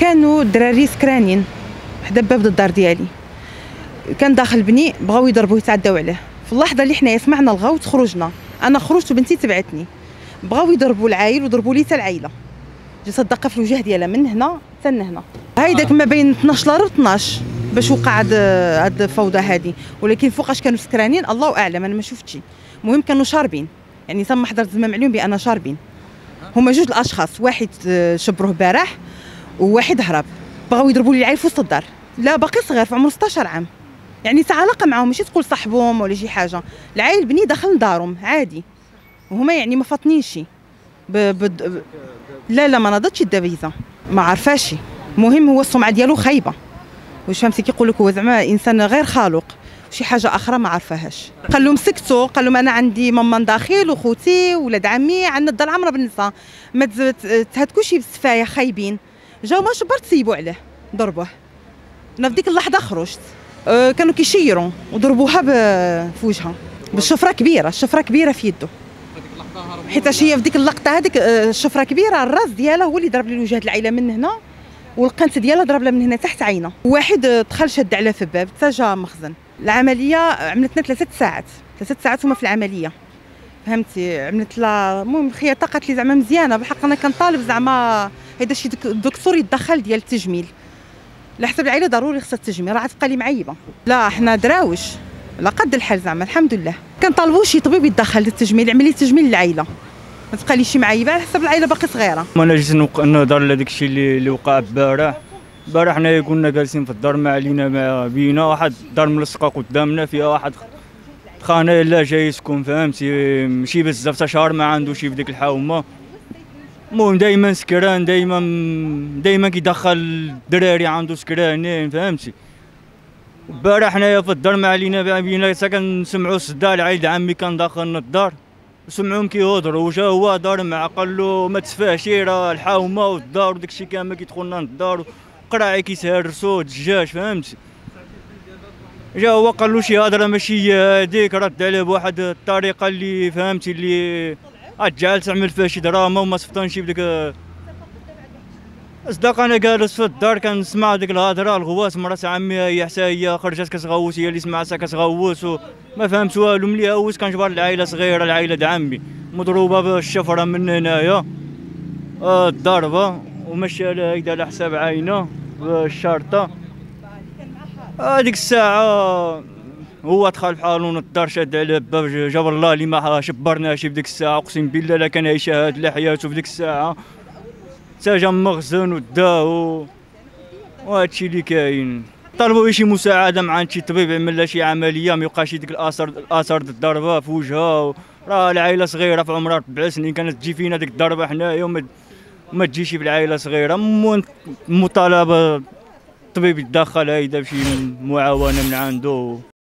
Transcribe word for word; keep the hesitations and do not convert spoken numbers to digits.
كانوا الدراري سكرانين حدا باب الدار ديالي، كان داخل بني بغاو يضربوه يتعداو عليه. في اللحظه اللي حنايا سمعنا الغوت خرجنا، انا خرجت وبنتي تبعتني، بغاو يضربوا العايل وضربوا لي حتى العايله. جا صدقه في الوجه ديالها من هنا حتى لهنا، هايداك ما بين اثناش لار اثناش باش وقع هاد هاد الفوضى هادي. ولكن فوقاش كانوا سكرانين الله اعلم، انا ما شفتش. المهم كانوا شاربين، يعني تم حضرت زعما معلوم بان شاربين. هما جوج الاشخاص، واحد شبروه بارح وواحد هرب، بغاو يضربوا لي العيل في وسط الدار. لا باقي صغير في عمره ستطاش عام، يعني تا علاقه معاهم، ماشي تقول صاحبهم ولا شي حاجه. العيل بني دخل لدارهم عادي، وهما يعني ما فاطنينش ب... ب... لا لا ما نضتش الدبيزه، ما عارفاش. المهم هو السمعه ديالو خايبه، واش فهمتي كيقول لك هو زعما انسان غير خالق، شي حاجه اخرى ما عرفاهاش. قال لهم سكتوا، قال لهم انا عندي ماما داخل وخوتي ولاد عمي، عندنا الدار عامره بالنساء، ما تهتكوش بالسفايه خايبين. جاو ما شبرت سيبوا عليه ضربوه. انا في ديك اللحظه خرجت، أه كانوا كيشيروا وضربوها في وجهها بالشفره كبيره، الشفره كبيره في يده، حيت هي في ديك اللقطه هذيك الشفره كبيره، الراس ديالها هو اللي ضرب لي وجهه العائله من هنا، والقنت ديالها ضرب لها من هنا تحت عينه. واحد دخل شد عليه في الباب حتى جا مخزن. العمليه عملتنا ثلاثه ساعات، ثلاثه ساعات هما في العمليه، فهمتي. عملت لها المهم الخياطه قالت لي زعما مزيانه بالحق، انا كنطالب زعما هذا شي دكتور يتدخل ديال التجميل، على حسب العائله ضروري خصها التجميل، راه غتبقى لي معيبه. لا حنا دراوش على قد الحال زعما الحمد لله. كنطالبوا شي طبيب يتدخل للتجميل، يعمل لي تجميل للعائله، ما تبقى لي شي معيبه على حسب العائله باقي صغيره. انا جيت نهضر على داك الشيء اللي اللي وقع البارح. البارح حنايا كنا جالسين في الدار، ما علينا ما بينا، واحد دار ملصقه قدامنا فيها واحد خانه لا جاي يسكن، فهمتي، ماشي بزاف تا شهر ما عندوش في ديك الحومه. المهم دايما سكران، دايما دايما كيدخل الدراري عنده سكرانين، فهمتي. البارح حنايا في الدار ما علينا بينا، حتى كنسمعوا الصداع. العيد عمي كان داخل الدار سمعوهم كيهضروا، وجا هو دار مع قال له ما تسفاهش، راه الحومه والدار وداك الشيء كامل كيدخلنا للدار، قراعي كيتهرسوا الدجاج، فهمتي. جا هو قال له شي هضره ماشي هذيك، رد عليه بواحد الطريقه اللي فهمتي اللي رجعت تعمل فيها شي دراما وما صفطنش بديك. اصدق انا جالس في الدار كنسمع ديك الهضره، الغواس مرات عمي هي حتى هي خرجت كتغوت، هي اللي سمعتها كتغوت وما فهمت والو. ملي هوت كنجبر العائله صغيره، العائله د عمي مضروبه بالشفره من هنايا، آه الضربه، ومشى لها هيدا على حساب عينه بالشرطه. هذيك الساعه هو دخل بحالو للدار، شاد على الباب، جاب الله اللي ما شبرناش في ديك الساعه، اقسم بالله لا كان يشاهد لحياته في ديك الساعه. تا جا مخزن وداه، وهادشي اللي كاين. طلبوا شي مساعده مع شي طبيب يعمل لها شي عمليه، ما يبقاش ديك الاثار الاثار د الضربه في وجهها. راه العائله صغيره في عمرها ربع سنين، كانت تجي فينا ديك الضربه حنايا وما ما تجيش في العائله صغيره. مطالبه الطبيب يتدخل هيدا بشي معاونه من عنده.